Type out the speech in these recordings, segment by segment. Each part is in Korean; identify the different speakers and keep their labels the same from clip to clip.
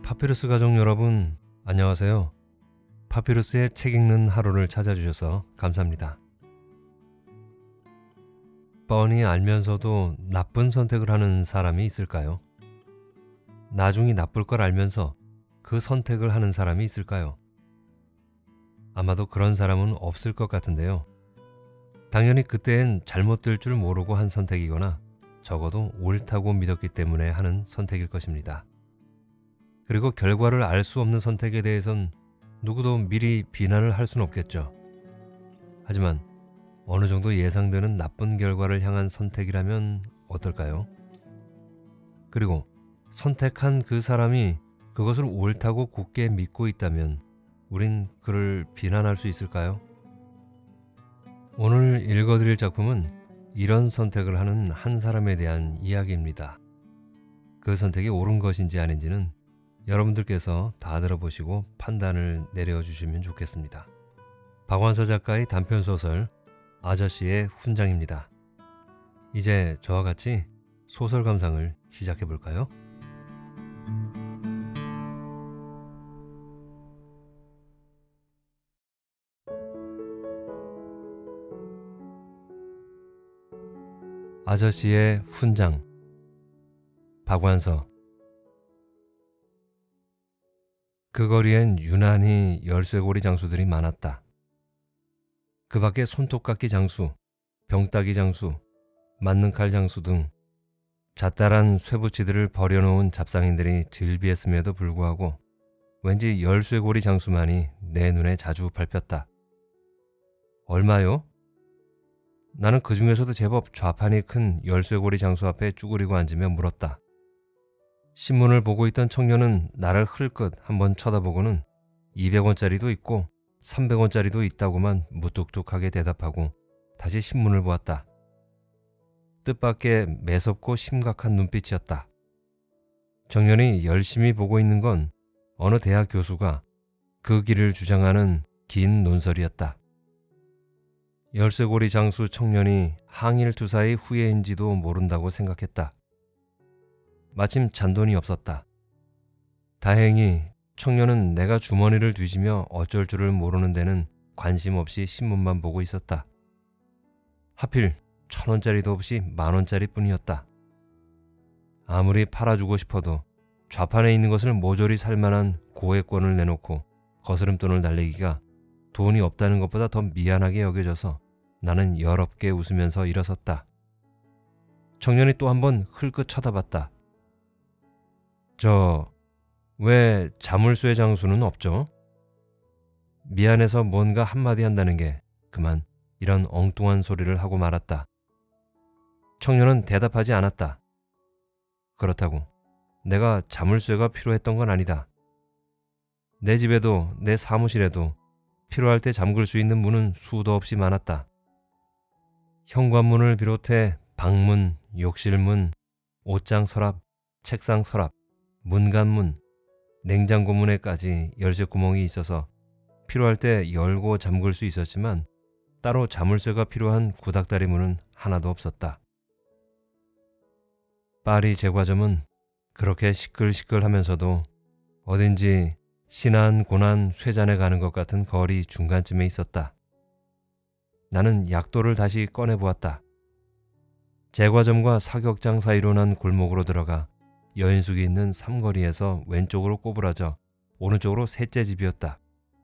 Speaker 1: 파피루스 가족 여러분, 안녕하세요. 파피루스의 책 읽는 하루를 찾아주셔서 감사합니다. 뻔히 알면서도 나쁜 선택을 하는 사람이 있을까요? 나중이 나쁠 걸 알면서 그 선택을 하는 사람이 있을까요? 아마도 그런 사람은 없을 것 같은데요. 당연히 그때엔 잘못될 줄 모르고 한 선택이거나 적어도 옳다고 믿었기 때문에 하는 선택일 것입니다. 그리고 결과를 알 수 없는 선택에 대해선 누구도 미리 비난을 할 수는 없겠죠. 하지만 어느 정도 예상되는 나쁜 결과를 향한 선택이라면 어떨까요? 그리고 선택한 그 사람이 그것을 옳다고 굳게 믿고 있다면 우린 그를 비난할 수 있을까요? 오늘 읽어드릴 작품은 이런 선택을 하는 한 사람에 대한 이야기입니다. 그 선택이 옳은 것인지 아닌지는 여러분들께서 다 들어보시고 판단을 내려주시면 좋겠습니다. 박완서 작가의 단편소설 아저씨의 훈장입니다. 이제 저와 같이 소설 감상을 시작해 볼까요? 아저씨의 훈장, 박완서. 그 거리엔 유난히 열쇠고리 장수들이 많았다. 그 밖에 손톱깎이 장수, 병따기 장수, 맞는칼 장수 등 잣달한 쇠붙이들을 버려놓은 잡상인들이 즐비했음에도 불구하고 왠지 열쇠고리 장수만이 내 눈에 자주 밟혔다. 얼마요? 나는 그 중에서도 제법 좌판이 큰 열쇠고리 장수 앞에 쭈그리고 앉으며 물었다. 신문을 보고 있던 청년은 나를 흘끗 한번 쳐다보고는 200원짜리도 있고 300원짜리도 있다고만 무뚝뚝하게 대답하고 다시 신문을 보았다. 뜻밖의 매섭고 심각한 눈빛이었다. 청년이 열심히 보고 있는 건 어느 대학 교수가 그 길을 주장하는 긴 논설이었다. 열쇠고리 장수 청년이 항일투사의 후예인지도 모른다고 생각했다. 마침 잔돈이 없었다. 다행히 청년은 내가 주머니를 뒤지며 어쩔 줄을 모르는 데는 관심 없이 신문만 보고 있었다. 하필 1,000원짜리도 없이 10,000원짜리 뿐이었다. 아무리 팔아주고 싶어도 좌판에 있는 것을 모조리 살 만한 고액권을 내놓고 거스름돈을 날리기가 돈이 없다는 것보다 더 미안하게 여겨져서 나는 여럽게 웃으면서 일어섰다. 청년이 또 한 번 흘끗 쳐다봤다. 왜 자물쇠 장수는 없죠? 미안해서 뭔가 한마디 한다는 게 그만 이런 엉뚱한 소리를 하고 말았다. 청년은 대답하지 않았다. 그렇다고 내가 자물쇠가 필요했던 건 아니다. 내 집에도 내 사무실에도 필요할 때 잠글 수 있는 문은 수도 없이 많았다. 현관문을 비롯해 방문, 욕실문, 옷장 서랍, 책상 서랍, 문간문, 냉장고 문에까지 열쇠 구멍이 있어서 필요할 때 열고 잠글 수 있었지만 따로 자물쇠가 필요한 구닥다리 문은 하나도 없었다. 파리 제과점은 그렇게 시끌시끌하면서도 어딘지 신안 고난 쇠잔에 가는 것 같은 거리 중간쯤에 있었다. 나는 약도를 다시 꺼내보았다. 제과점과 사격장 사이로 난 골목으로 들어가 여인숙이 있는 삼거리에서 왼쪽으로 꼬부라져 오른쪽으로 셋째 집이었다.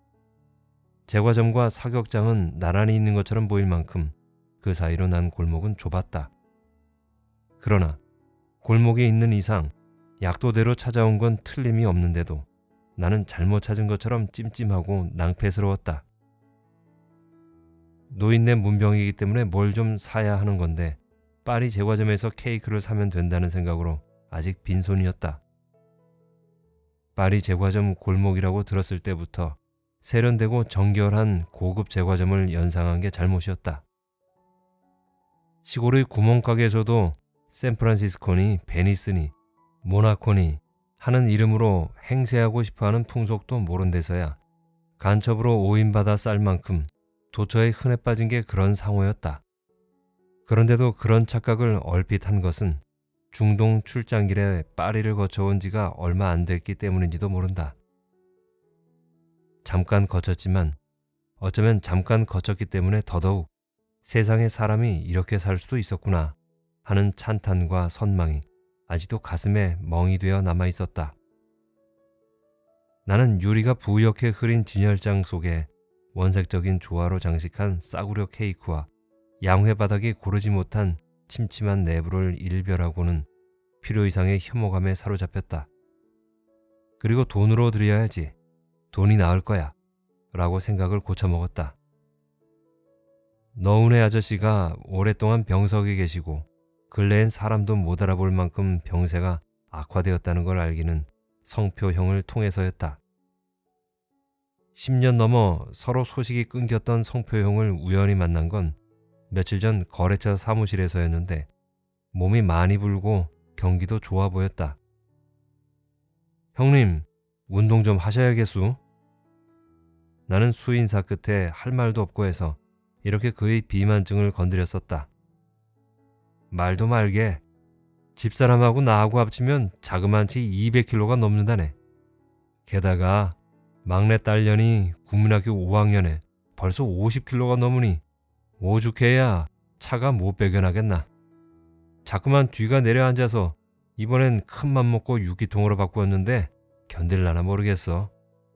Speaker 1: 제과점과 사격장은 나란히 있는 것처럼 보일 만큼 그 사이로 난 골목은 좁았다. 그러나 골목에 있는 이상 약도대로 찾아온 건 틀림이 없는데도 나는 잘못 찾은 것처럼 찜찜하고 낭패스러웠다. 노인네 문병이기 때문에 뭘 좀 사야 하는 건데 파리 제과점에서 케이크를 사면 된다는 생각으로 아직 빈손이었다. 파리 제과점 골목이라고 들었을 때부터 세련되고 정결한 고급 제과점을 연상한 게 잘못이었다. 시골의 구멍가게에서도 샌프란시스코니, 베니스니, 모나코니 하는 이름으로 행세하고 싶어하는 풍속도 모른 데서야 간첩으로 오인받아 쌀 만큼 도처에 흔해 빠진 게 그런 상호였다. 그런데도 그런 착각을 얼핏 한 것은 중동 출장길에 파리를 거쳐온 지가 얼마 안 됐기 때문인지도 모른다. 잠깐 거쳤지만 어쩌면 잠깐 거쳤기 때문에 더더욱 세상에 사람이 이렇게 살 수도 있었구나 하는 찬탄과 선망이 아직도 가슴에 멍이 되어 남아 있었다. 나는 유리가 부옇게 흐린 진열장 속에 원색적인 조화로 장식한 싸구려 케이크와 양회 바닥이 고르지 못한 침침한 내부를 일별하고는 필요 이상의 혐오감에 사로잡혔다. 그리고 돈으로 드려야지. 돈이 나을 거야. 라고 생각을 고쳐먹었다. 너운의 아저씨가 오랫동안 병석에 계시고 근래엔 사람도 못 알아볼 만큼 병세가 악화되었다는 걸 알기는 성표형을 통해서였다. 10년 넘어 서로 소식이 끊겼던 성표형을 우연히 만난 건 며칠 전 거래처 사무실에서였는데 몸이 많이 불고 경기도 좋아 보였다. 형님, 운동 좀 하셔야겠수? 나는 수인사 끝에 할 말도 없고 해서 이렇게 그의 비만증을 건드렸었다. 말도 말게. 집사람하고 나하고 합치면 자그만치 200kg가 넘는다네. 게다가 막내 딸년이 국민학교 5학년에 벌써 50kg가 넘으니 오죽해야 차가 못 배견하겠나. 자꾸만 뒤가 내려앉아서 이번엔 큰맘 먹고 유기통으로 바꾸었는데 견딜라나 모르겠어.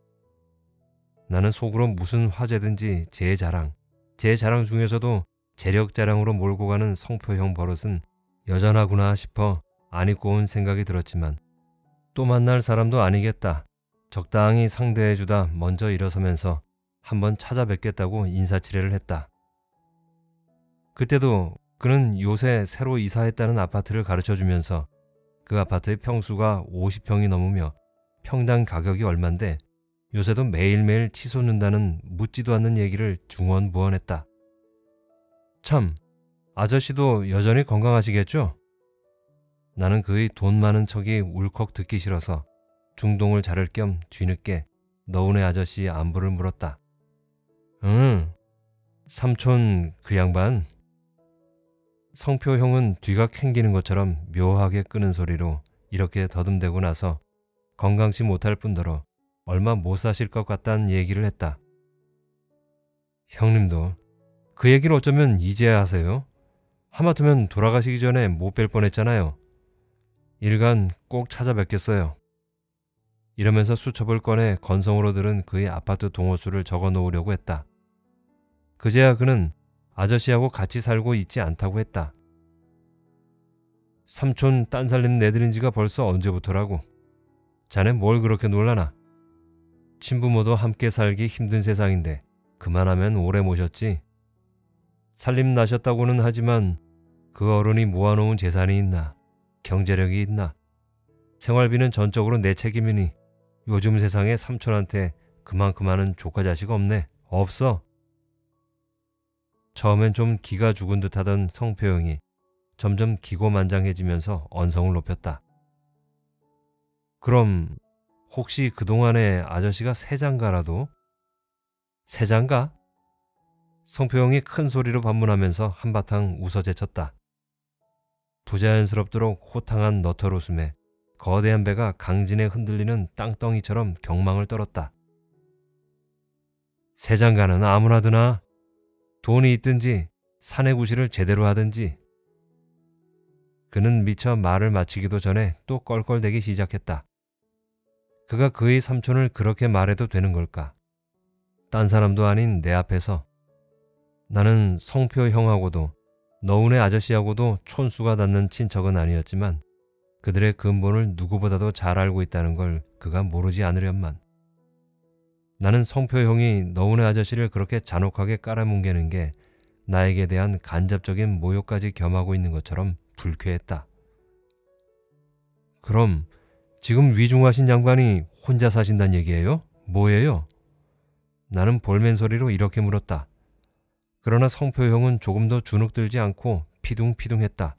Speaker 1: 나는 속으로 무슨 화제든지 제 자랑 중에서도 재력 자랑으로 몰고 가는 성표형 버릇은 여전하구나 싶어 안 입고 온 생각이 들었지만 또 만날 사람도 아니겠다. 적당히 상대해주다 먼저 일어서면서 한번 찾아뵙겠다고 인사치레를 했다. 그때도 그는 요새 새로 이사했다는 아파트를 가르쳐주면서 그 아파트의 평수가 50평이 넘으며 평당 가격이 얼만데 요새도 매일매일 치솟는다는 묻지도 않는 얘기를 중언부언했다. 참, 아저씨도 여전히 건강하시겠죠? 나는 그의 돈 많은 척이 울컥 듣기 싫어서 중동을 자를 겸 뒤늦게 너운의 아저씨 안부를 물었다. 응, 삼촌 그 양반. 성표형은 뒤가 캥기는 것처럼 묘하게 끄는 소리로 이렇게 더듬대고 나서 건강치 못할 뿐더러 얼마 못 사실 것 같다는 얘기를 했다. 형님도 그 얘기를 어쩌면 이제야 하세요? 하마터면 돌아가시기 전에 못 뵐 뻔했잖아요. 일간 꼭 찾아뵙겠어요. 이러면서 수첩을 꺼내 건성으로 들은 그의 아파트 동호수를 적어 놓으려고 했다. 그제야 그는 아저씨하고 같이 살고 있지 않다고 했다. 삼촌 딴살림 내드린 지가 벌써 언제부터라고. 자네 뭘 그렇게 놀라나. 친부모도 함께 살기 힘든 세상인데 그만하면 오래 모셨지. 살림 나셨다고는 하지만 그 어른이 모아놓은 재산이 있나, 경제력이 있나. 생활비는 전적으로 내 책임이니 요즘 세상에 삼촌한테 그만큼 하는 조카 자식 없네. 없어. 처음엔 좀 기가 죽은 듯하던 성표형이 점점 기고만장해지면서 언성을 높였다. 그럼 혹시 그동안에 아저씨가 세장가라도? 세장가? 성표형이 큰 소리로 반문하면서 한바탕 웃어제쳤다. 부자연스럽도록 호탕한 너털 웃음에 거대한 배가 강진에 흔들리는 땅덩이처럼 경망을 떨었다. 세장가는 아무나 드나? 돈이 있든지 사내구실을 제대로 하든지. 그는 미처 말을 마치기도 전에 또 껄껄대기 시작했다. 그가 그의 삼촌을 그렇게 말해도 되는 걸까? 딴 사람도 아닌 내 앞에서. 나는 성표 형하고도 너운의 아저씨하고도 촌수가 닿는 친척은 아니었지만 그들의 근본을 누구보다도 잘 알고 있다는 걸 그가 모르지 않으련만. 나는 성표 형이 너운의 아저씨를 그렇게 잔혹하게 깔아뭉개는 게 나에게 대한 간접적인 모욕까지 겸하고 있는 것처럼 불쾌했다. 그럼 지금 위중하신 양반이 혼자 사신단 얘기예요? 뭐예요? 나는 볼멘 소리로 이렇게 물었다. 그러나 성표 형은 조금 더 주눅들지 않고 피둥피둥했다.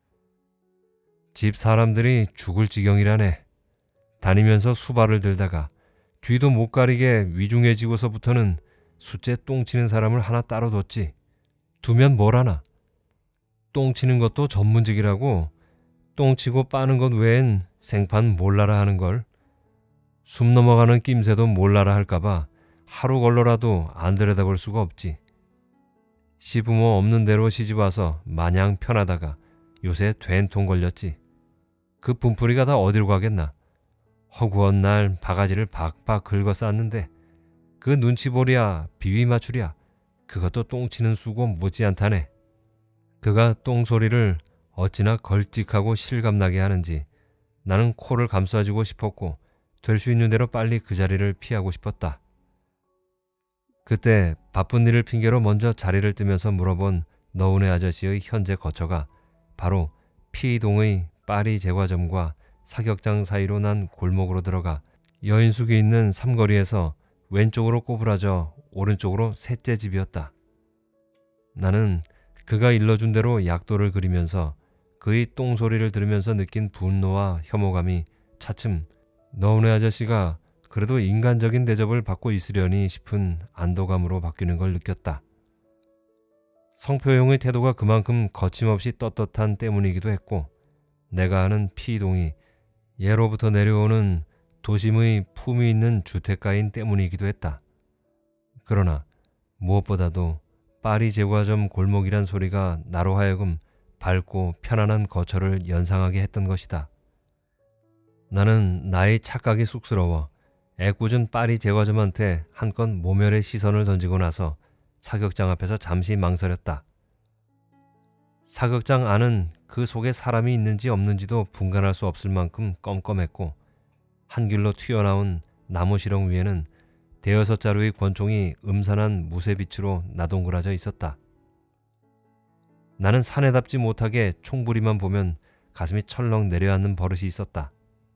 Speaker 1: 집 사람들이 죽을 지경이라네. 다니면서 수발을 들다가 뒤도 못 가리게 위중해지고서부터는 숫째 똥치는 사람을 하나 따로 뒀지. 두면 뭘 하나. 똥치는 것도 전문직이라고. 똥치고 빠는 것 외엔 생판 몰라라 하는걸. 숨 넘어가는 낌새도 몰라라 할까봐 하루 걸러라도 안 들여다볼 수가 없지. 시부모 없는 대로 시집와서 마냥 편하다가 요새 된통 걸렸지. 그 분풀이가 다 어디로 가겠나. 허구한 날 바가지를 박박 긁어 쌌는데 그 눈치보랴 비위 맞추랴 그것도 똥치는 수고 못지않다네. 그가 똥소리를 어찌나 걸찍하고 실감나게 하는지 나는 코를 감싸주고 싶었고 될 수 있는 대로 빨리 그 자리를 피하고 싶었다. 그때 바쁜 일을 핑계로 먼저 자리를 뜨면서 물어본 너운의 아저씨의 현재 거처가 바로 피동의 파리 제과점과 사격장 사이로 난 골목으로 들어가 여인숙이 있는 삼거리에서 왼쪽으로 꼬부라져 오른쪽으로 셋째 집이었다. 나는 그가 일러준 대로 약도를 그리면서 그의 똥소리를 들으면서 느낀 분노와 혐오감이 차츰 너운의 아저씨가 그래도 인간적인 대접을 받고 있으려니 싶은 안도감으로 바뀌는 걸 느꼈다. 성표용의 태도가 그만큼 거침없이 떳떳한 때문이기도 했고 내가 아는 피동이 예로부터 내려오는 도심의 품위 있는 주택가인 때문이기도 했다. 그러나 무엇보다도 파리 제과점 골목이란 소리가 나로 하여금 밝고 편안한 거처를 연상하게 했던 것이다. 나는 나의 착각이 쑥스러워 애꿎은 파리 제과점한테 한껏 모멸의 시선을 던지고 나서 사격장 앞에서 잠시 망설였다. 사격장 안은 그 속에 사람이 있는지 없는지도 분간할 수 없을 만큼 껌껌했고 한 길로 튀어나온 나무 시렁 위에는 대여섯 자루의 권총이 음산한 무쇠빛으로 나동그라져 있었다. 나는 사내답지 못하게 총부리만 보면 가슴이 철렁 내려앉는 버릇이 있었다.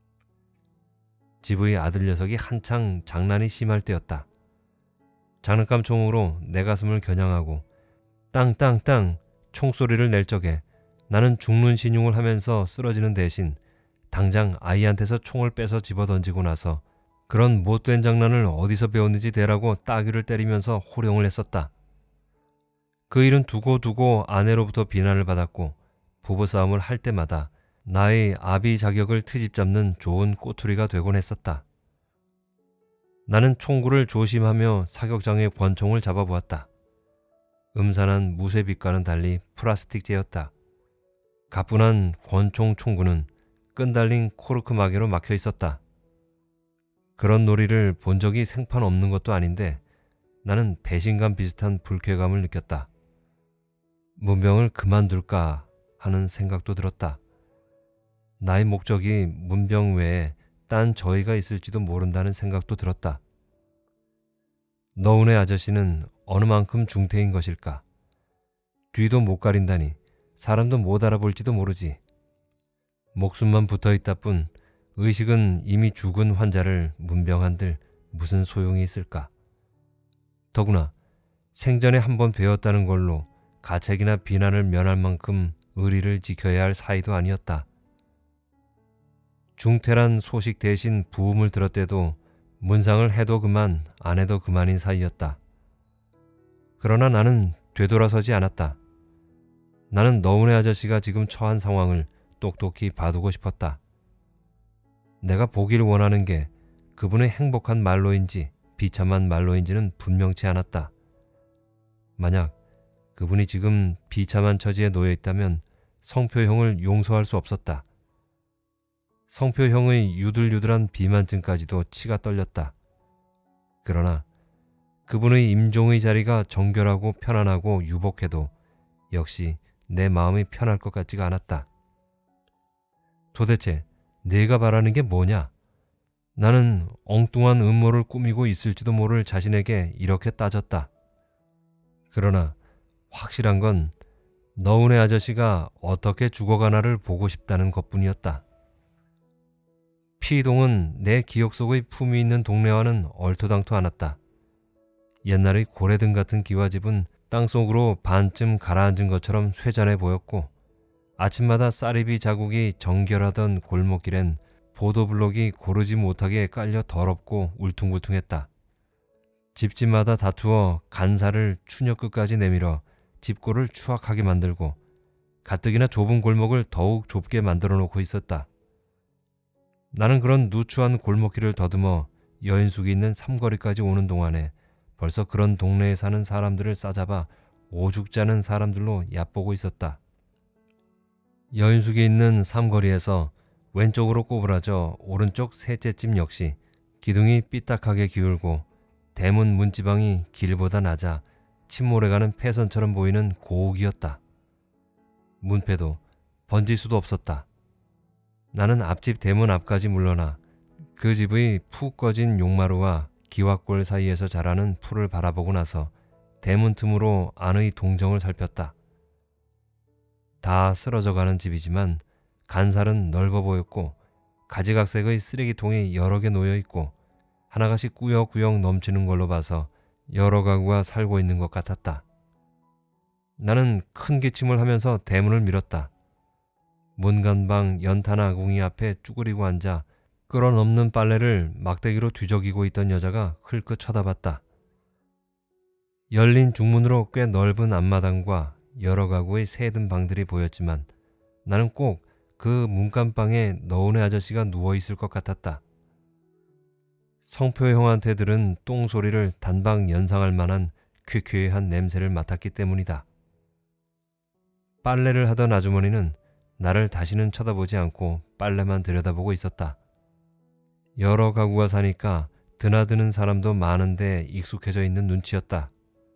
Speaker 1: 집의 아들 녀석이 한창 장난이 심할 때였다. 장난감 총으로 내 가슴을 겨냥하고 땅땅땅 총소리를 낼 적에 나는 죽는 신용을 하면서 쓰러지는 대신 당장 아이한테서 총을 빼서 집어던지고 나서 그런 못된 장난을 어디서 배웠는지 대라고 따귀를 때리면서 호령을 했었다. 그 일은 두고두고 아내로부터 비난을 받았고 부부싸움을 할 때마다 나의 아비 자격을 트집 잡는 좋은 꼬투리가 되곤 했었다. 나는 총구를 조심하며 사격장의 권총을 잡아보았다. 음산한 무쇠빛과는 달리 플라스틱재였다. 가뿐한 권총 총구는 끈 달린 코르크 마개로 막혀 있었다. 그런 놀이를 본 적이 생판 없는 것도 아닌데 나는 배신감 비슷한 불쾌감을 느꼈다. 문병을 그만둘까 하는 생각도 들었다. 나의 목적이 문병 외에 딴 저희가 있을지도 모른다는 생각도 들었다. 너운의 아저씨는 어느 만큼 중태인 것일까? 뒤도 못 가린다니 사람도 못 알아볼지도 모르지. 목숨만 붙어있다 뿐 의식은 이미 죽은 환자를 문병한들 무슨 소용이 있을까? 더구나 생전에 한번 배웠다는 걸로 가책이나 비난을 면할 만큼 의리를 지켜야 할 사이도 아니었다. 중태란 소식 대신 부음을 들었대도 문상을 해도 그만 안 해도 그만인 사이였다. 그러나 나는 되돌아서지 않았다. 나는 너운의 아저씨가 지금 처한 상황을 똑똑히 봐두고 싶었다. 내가 보길 원하는 게 그분의 행복한 말로인지 비참한 말로인지는 분명치 않았다. 만약 그분이 지금 비참한 처지에 놓여 있다면 성표형을 용서할 수 없었다. 성표형의 유들유들한 비만증까지도 치가 떨렸다. 그러나 그분의 임종의 자리가 정결하고 편안하고 유복해도 역시 내 마음이 편할 것 같지가 않았다. 도대체 내가 바라는 게 뭐냐? 나는 엉뚱한 음모를 꾸미고 있을지도 모를 자신에게 이렇게 따졌다. 그러나 확실한 건 너운의 아저씨가 어떻게 죽어가나를 보고 싶다는 것뿐이었다. 피동은 내 기억 속의 품위 있는 동네와는 얼토당토 않았다. 옛날의 고래등 같은 기와집은 땅속으로 반쯤 가라앉은 것처럼 쇠잔해 보였고 아침마다 쌀이비 자국이 정결하던 골목길엔 보도블록이 고르지 못하게 깔려 더럽고 울퉁불퉁했다. 집집마다 다투어 간사를 추녀 끝까지 내밀어 집골을 추악하게 만들고 가뜩이나 좁은 골목을 더욱 좁게 만들어 놓고 있었다. 나는 그런 누추한 골목길을 더듬어 여인숙이 있는 삼거리까지 오는 동안에 벌써 그런 동네에 사는 사람들을 싸잡아 오죽자는 사람들로 얕보고 있었다. 여인숙이 있는 삼거리에서 왼쪽으로 꼬부라져 오른쪽 셋째 집 역시 기둥이 삐딱하게 기울고 대문 문지방이 길보다 낮아 침몰해가는 폐선처럼 보이는 고옥이었다. 문패도 번질 수도 없었다. 나는 앞집 대문 앞까지 물러나 그 집의 푹 꺼진 용마루와 기와골 사이에서 자라는 풀을 바라보고 나서 대문 틈으로 안의 동정을 살폈다. 다 쓰러져가는 집이지만 간살은 넓어 보였고 가지각색의 쓰레기통이 여러 개 놓여있고 하나가씩 꾸역꾸역 넘치는 걸로 봐서 여러 가구가 살고 있는 것 같았다. 나는 큰 기침을 하면서 대문을 밀었다. 문간방 연탄 아궁이 앞에 쭈그리고 앉아 끌어넘는 빨래를 막대기로 뒤적이고 있던 여자가 흘끗 쳐다봤다. 열린 중문으로 꽤 넓은 앞마당과 여러 가구의 새든 방들이 보였지만 나는 꼭 그 문간방에 너은의 아저씨가 누워있을 것 같았다. 성표 형한테 들은 똥소리를 단박 연상할 만한 퀴퀴한 냄새를 맡았기 때문이다. 빨래를 하던 아주머니는 나를 다시는 쳐다보지 않고 빨래만 들여다보고 있었다. 여러 가구가 사니까 드나드는 사람도 많은데 익숙해져 있는 눈치였다.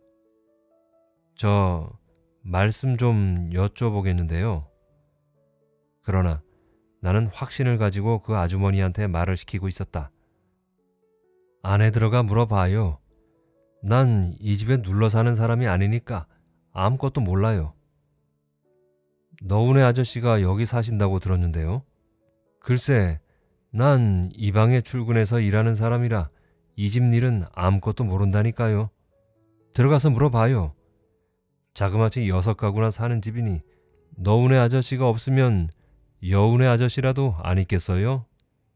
Speaker 1: 저 말씀 좀 여쭤보겠는데요. 그러나 나는 확신을 가지고 그 아주머니한테 말을 시키고 있었다. 안에 들어가 물어봐요. 난 이 집에 눌러 사는 사람이 아니니까 아무것도 몰라요. 너은의 아저씨가 여기 사신다고 들었는데요. 글쎄, 난 이 방에 출근해서 일하는 사람이라 이 집 일은 아무것도 모른다니까요. 들어가서 물어봐요. 자그마치 6가구나 사는 집이니 너은의 아저씨가 없으면 여운의 아저씨라도 안 있겠어요?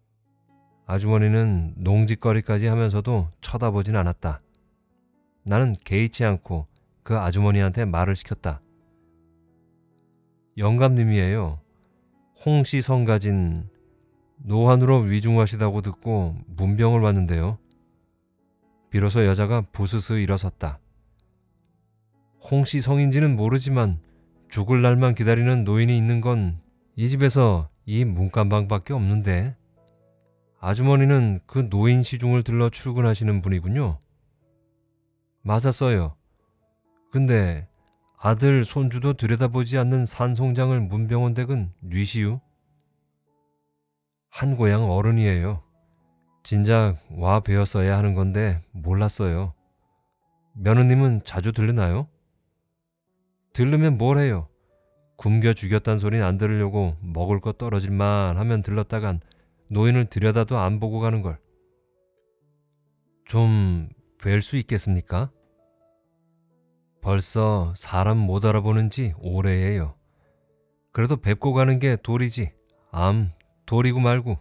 Speaker 1: 아주머니는 농짓거리까지 하면서도 쳐다보진 않았다. 나는 개의치 않고 그 아주머니한테 말을 시켰다. 영감님이에요. 홍씨 성 가진 노환으로 위중하시다고 듣고 문병을 왔는데요. 비로소 여자가 부스스 일어섰다. 홍씨 성인지는 모르지만 죽을 날만 기다리는 노인이 있는 건 이 집에서 이 문간방밖에 없는데 아주머니는 그 노인 시중을 들러 출근하시는 분이군요. 맞았어요. 근데 아들 손주도 들여다보지 않는 산송장을 문병원 댁은 뉘시유? 한 고향 어른이에요. 진작 와 배웠어야 하는 건데 몰랐어요. 며느님은 자주 들르나요? 들르면 뭘 해요? 굶겨 죽였단 소리는 안 들으려고 먹을 거 떨어질만 하면 들렀다간 노인을 들여다도 안 보고 가는 걸. 좀 뵐 수 있겠습니까? 벌써 사람 못 알아보는 지 오래예요. 그래도 뵙고 가는 게 도리지. 도리고 말고.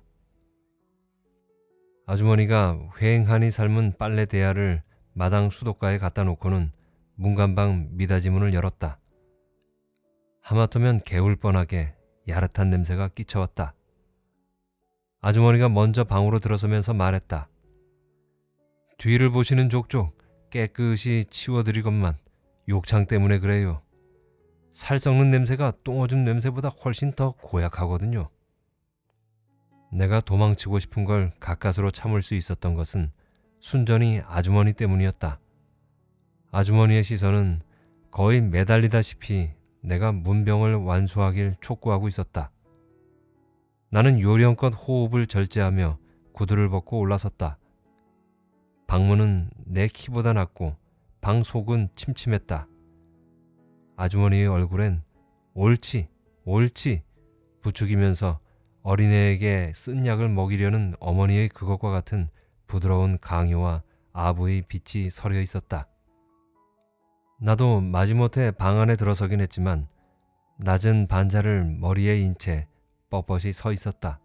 Speaker 1: 아주머니가 휑하니 삶은 빨래 대야를 마당 수도가에 갖다 놓고는 문간방 미닫이 문을 열었다. 하마터면 개울 뻔하게 야릇한 냄새가 끼쳐왔다. 아주머니가 먼저 방으로 들어서면서 말했다. 뒤를 보시는 족족 깨끗이 치워드리건만 욕창 때문에 그래요. 살 썩는 냄새가 똥오줌 냄새보다 훨씬 더 고약하거든요. 내가 도망치고 싶은 걸 가까스로 참을 수 있었던 것은 순전히 아주머니 때문이었다. 아주머니의 시선은 거의 매달리다시피 내가 문병을 완수하길 촉구하고 있었다. 나는 요령껏 호흡을 절제하며 구두를 벗고 올라섰다. 방문은 내 키보다 낮고 방 속은 침침했다. 아주머니의 얼굴엔 옳지, 옳지 부추기면서 어린애에게 쓴 약을 먹이려는 어머니의 그것과 같은 부드러운 강요와 아부의 빛이 서려 있었다. 나도 마지못해 방 안에 들어서긴 했지만 낮은 반자를 머리에 인 채 뻣뻣이 서 있었다.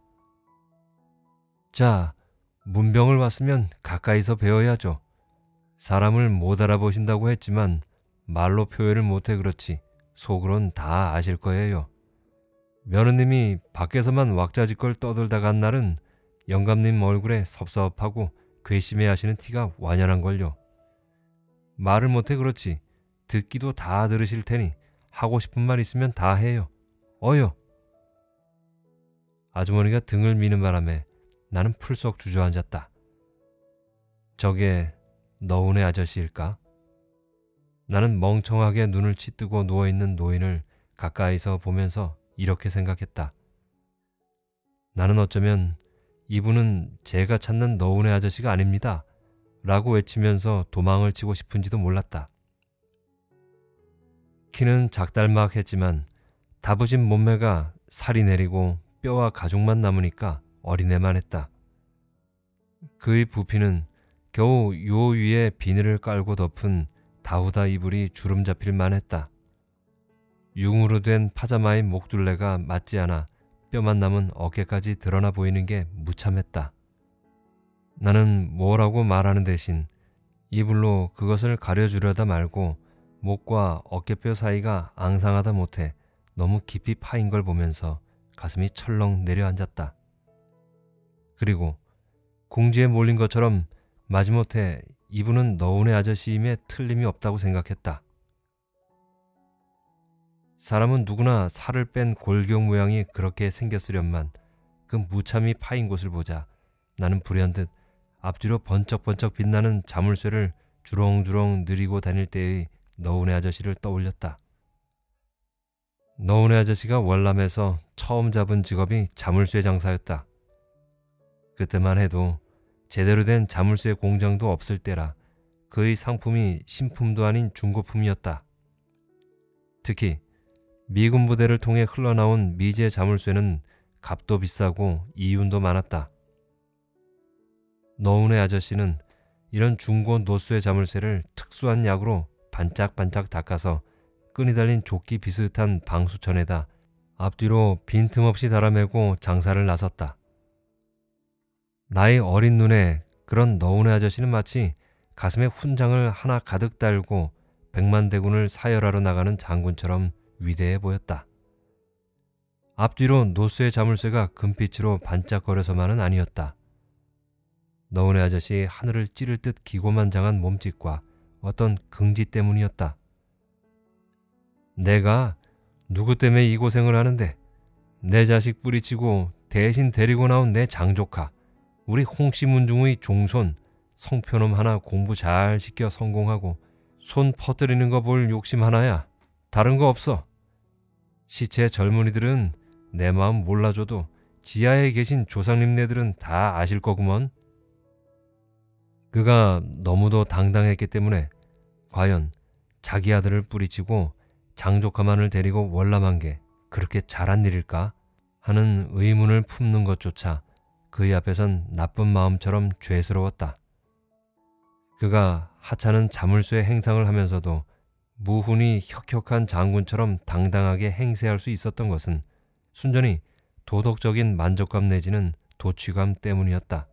Speaker 1: 자, 문병을 왔으면 가까이서 배워야죠. 사람을 못 알아보신다고 했지만 말로 표현을 못해 그렇지 속으론 다 아실 거예요. 며느님이 밖에서만 왁자지껄 떠들다 간 날은 영감님 얼굴에 섭섭하고 괘씸해 하시는 티가 완연한걸요. 말을 못해 그렇지 듣기도 다 들으실 테니 하고 싶은 말 있으면 다 해요. 어여. 아주머니가 등을 미는 바람에 나는 풀썩 주저앉았다. 저게 너운의 아저씨일까? 나는 멍청하게 눈을 치뜨고 누워있는 노인을 가까이서 보면서 이렇게 생각했다. 나는 어쩌면 이분은 제가 찾는 너운의 아저씨가 아닙니다 라고 외치면서 도망을 치고 싶은지도 몰랐다. 키는 작달막했지만 다부진 몸매가 살이 내리고 뼈와 가죽만 남으니까 어린애만 했다. 그의 부피는 겨우 요 위에 비늘을 깔고 덮은 다우다 이불이 주름 잡힐 만했다. 융으로 된 파자마의 목둘레가 맞지 않아 뼈만 남은 어깨까지 드러나 보이는 게 무참했다. 나는 뭐라고 말하는 대신 이불로 그것을 가려주려다 말고 목과 어깨뼈 사이가 앙상하다 못해 너무 깊이 파인 걸 보면서 가슴이 철렁 내려앉았다. 그리고 궁지에 몰린 것처럼 마지못해 이분은 너운의 아저씨임에 틀림이 없다고 생각했다. 사람은 누구나 살을 뺀 골격 모양이 그렇게 생겼으련만 그 무참히 파인 곳을 보자 나는 불현듯 앞뒤로 번쩍번쩍 빛나는 자물쇠를 주렁주렁 느리고 다닐 때의 너운의 아저씨를 떠올렸다. 너운의 아저씨가 월남에서 처음 잡은 직업이 자물쇠 장사였다. 그때만 해도 제대로 된 자물쇠 공장도 없을 때라 그의 상품이 신품도 아닌 중고품이었다. 특히 미군 부대를 통해 흘러나온 미제 자물쇠는 값도 비싸고 이윤도 많았다. 너운의 아저씨는 이런 중고 노쇠 자물쇠를 특수한 약으로 반짝반짝 닦아서 끈이 달린 조끼 비슷한 방수천에다 앞뒤로 빈틈없이 달아매고 장사를 나섰다. 나의 어린 눈에 그런 너운의 아저씨는 마치 가슴에 훈장을 하나 가득 달고 백만대군을 사열하러 나가는 장군처럼 위대해 보였다. 앞뒤로 노쇠 자물쇠가 금빛으로 반짝거려서만은 아니었다. 너운의 아저씨의 하늘을 찌를 듯 기고만장한 몸짓과 어떤 긍지 때문이었다. 내가 누구 때문에 이 고생을 하는데 내 자식 뿌리치고 대신 데리고 나온 내 장조카 우리 홍씨문중의 종손 성표놈 하나 공부 잘 시켜 성공하고 손 퍼뜨리는 거 볼 욕심 하나야. 다른 거 없어. 시체 젊은이들은 내 마음 몰라줘도 지하에 계신 조상님네들은 다 아실 거구먼. 그가 너무도 당당했기 때문에 과연 자기 아들을 뿌리치고 장조카만을 데리고 월남한 게 그렇게 잘한 일일까 하는 의문을 품는 것조차 그의 앞에선 나쁜 마음처럼 죄스러웠다. 그가 하찮은 자물쇠 행상을 하면서도 무훈이 혁혁한 장군처럼 당당하게 행세할 수 있었던 것은 순전히 도덕적인 만족감 내지는 도취감 때문이었다.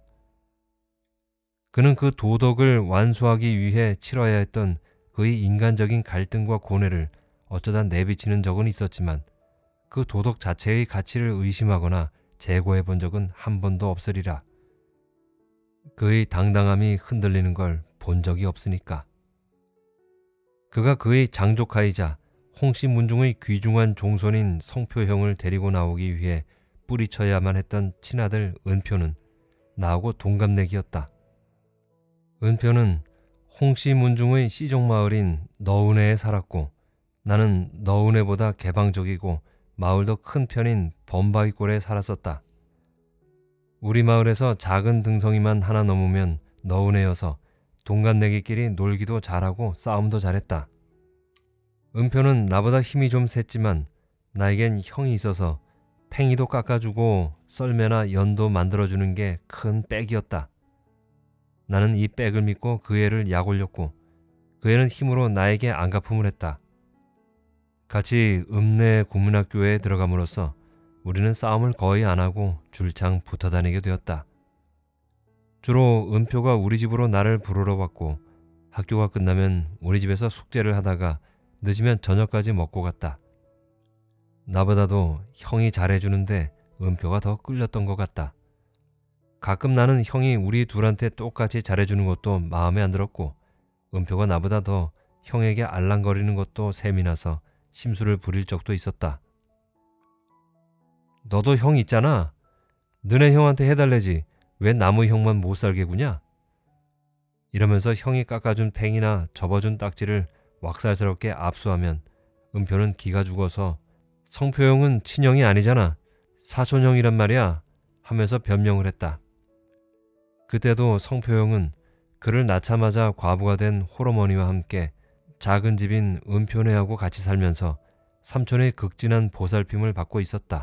Speaker 1: 그는 그 도덕을 완수하기 위해 치러야 했던 그의 인간적인 갈등과 고뇌를 어쩌다 내비치는 적은 있었지만 그 도덕 자체의 가치를 의심하거나 재고해 본 적은 한 번도 없으리라. 그의 당당함이 흔들리는 걸 본 적이 없으니까. 그가 그의 장조카이자 홍씨 문중의 귀중한 종손인 성표형을 데리고 나오기 위해 뿌리쳐야만 했던 친아들 은표는 나하고 동갑내기였다. 은표는 홍씨 문중의 시종마을인 너운해에 살았고 나는 너운해보다 개방적이고 마을도 큰 편인 범바위골에 살았었다. 우리 마을에서 작은 등성이만 하나 넘으면 너운해여서 동갑내기끼리 놀기도 잘하고 싸움도 잘했다. 은표는 나보다 힘이 좀 셌지만 나에겐 형이 있어서 팽이도 깎아주고 썰매나 연도 만들어주는 게 큰 백이었다. 나는 이 백을 믿고 그 애를 약 올렸고 그 애는 힘으로 나에게 안갚음을 했다. 같이 읍내 국민학교에 들어감으로써 우리는 싸움을 거의 안 하고 줄창 붙어 다니게 되었다. 주로 은표가 우리 집으로 나를 부르러 왔고 학교가 끝나면 우리 집에서 숙제를 하다가 늦으면 저녁까지 먹고 갔다. 나보다도 형이 잘해주는데 은표가 더 끌렸던 것 같다. 가끔 나는 형이 우리 둘한테 똑같이 잘해주는 것도 마음에 안 들었고 은표가 나보다 더 형에게 알랑거리는 것도 셈이 나서 심술을 부릴 적도 있었다. 너도 형 있잖아. 너네 형한테 해달래지. 왜 나무 형만 못 살게 구냐? 이러면서 형이 깎아준 팽이나 접어준 딱지를 왁살스럽게 압수하면 은표는 기가 죽어서 성표 형은 친형이 아니잖아. 사촌형이란 말이야 하면서 변명을 했다. 그때도 성표 형은 그를 낳자마자 과부가 된 홀어머니와 함께 작은 집인 은표네하고 같이 살면서 삼촌의 극진한 보살핌을 받고 있었다.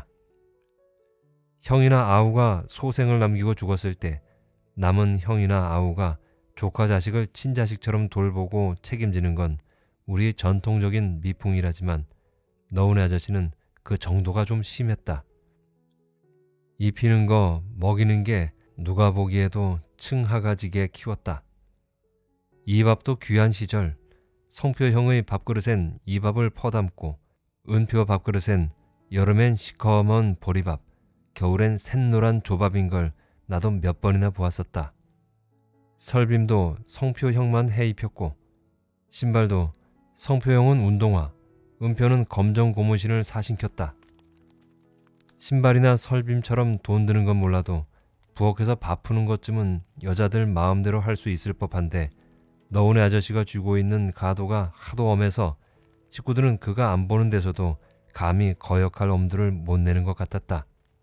Speaker 1: 형이나 아우가 소생을 남기고 죽었을 때 남은 형이나 아우가 조카 자식을 친자식처럼 돌보고 책임지는 건 우리 전통적인 미풍이라지만 너은의 아저씨는 그 정도가 좀 심했다. 입히는 거 먹이는 게 누가 보기에도 층하가지게 키웠다. 이 밥도 귀한 시절 성표 형의 밥그릇엔 이 밥을 퍼담고 은표 밥그릇엔 여름엔 시커먼 보리밥, 겨울엔 샛노란 조밥인 걸 나도 몇 번이나 보았었다. 설빔도 성표 형만 해 입혔고 신발도 성표 형은 운동화, 은표는 검정 고무신을 사신켰다. 신발이나 설빔처럼 돈 드는 건 몰라도 부엌에서 밥 푸는 것쯤은 여자들 마음대로 할 수 있을 법한데 너은의 아저씨가 쥐고 있는 가도가 하도 엄해서 식구들은 그가 안 보는 데서도 감히 거역할 엄두를 못 내는 것 같았다.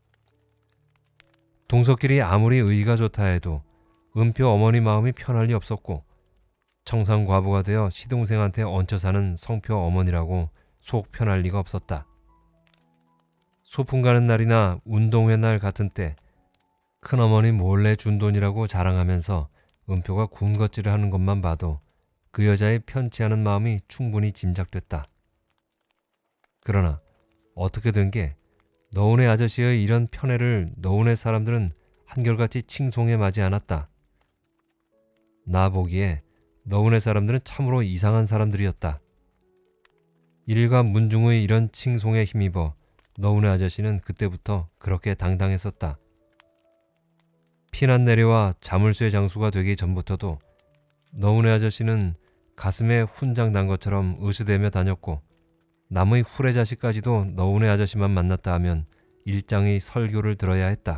Speaker 1: 동서끼리 아무리 의가 좋다 해도 은표 어머니 마음이 편할 리 없었고 청산과부가 되어 시동생한테 얹혀 사는 성표 어머니라고 속 편할 리가 없었다. 소풍 가는 날이나 운동회 날 같은 때 큰어머니 몰래 준 돈이라고 자랑하면서 은표가 군것질을 하는 것만 봐도 그 여자의 편치 않은 마음이 충분히 짐작됐다. 그러나 어떻게 된 게 너은의 아저씨의 이런 편애를 너은의 사람들은 한결같이 칭송해 마지 않았다. 나 보기에 너은의 사람들은 참으로 이상한 사람들이었다. 일가 문중의 이런 칭송에 힘입어 너은의 아저씨는 그때부터 그렇게 당당했었다. 피난 내려와 자물쇠 장수가 되기 전부터도 너은의 아저씨는 가슴에 훈장 난 것처럼 으스대며 다녔고 남의 후레자식까지도 너은의 아저씨만 만났다 하면 일장의 설교를 들어야 했다.